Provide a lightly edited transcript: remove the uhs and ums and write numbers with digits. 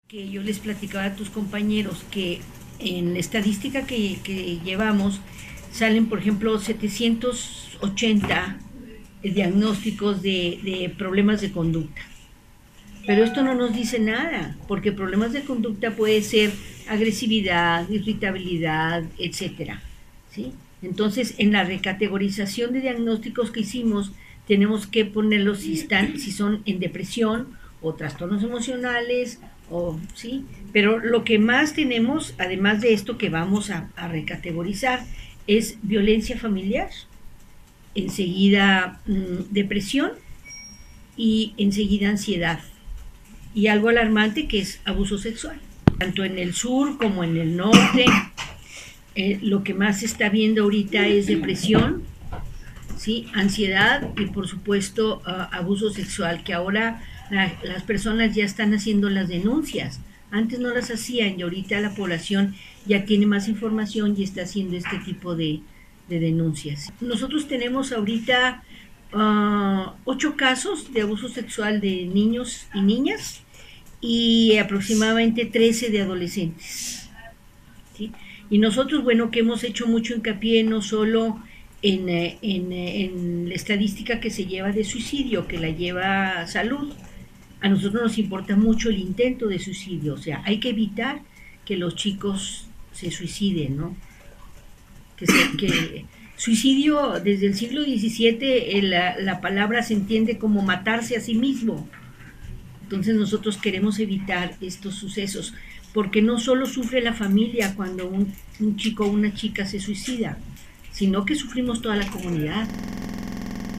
Que yo les platicaba a tus compañeros que en la estadística que llevamos salen, por ejemplo, 780 diagnósticos de problemas de conducta. Pero esto no nos dice nada, porque problemas de conducta puede ser agresividad, irritabilidad, etcétera, ¿sí? Entonces, en la recategorización de diagnósticos que hicimos, tenemos que ponerlos si son en depresión o trastornos emocionales, ¿sí? Pero lo que más tenemos, además de esto que vamos a recategorizar, es violencia familiar, enseguida depresión y enseguida ansiedad. Y algo alarmante que es abuso sexual. Tanto en el sur como en el norte, lo que más se está viendo ahorita es depresión, ¿sí? Ansiedad y por supuesto abuso sexual, que ahora las personas ya están haciendo las denuncias. Antes no las hacían y ahorita la población ya tiene más información y está haciendo este tipo de denuncias. Nosotros tenemos ahorita 8 casos de abuso sexual de niños y niñas y aproximadamente 13 de adolescentes, ¿sí? Y nosotros, bueno, que hemos hecho mucho hincapié no solo en la estadística que se lleva de suicidio, que la lleva salud, a nosotros nos importa mucho el intento de suicidio, o sea, hay que evitar que los chicos se suiciden, ¿no? Que suicidio desde el siglo XVII, la palabra se entiende como matarse a sí mismo. Entonces nosotros queremos evitar estos sucesos, porque no solo sufre la familia cuando un chico o una chica se suicida, sino que sufrimos toda la comunidad.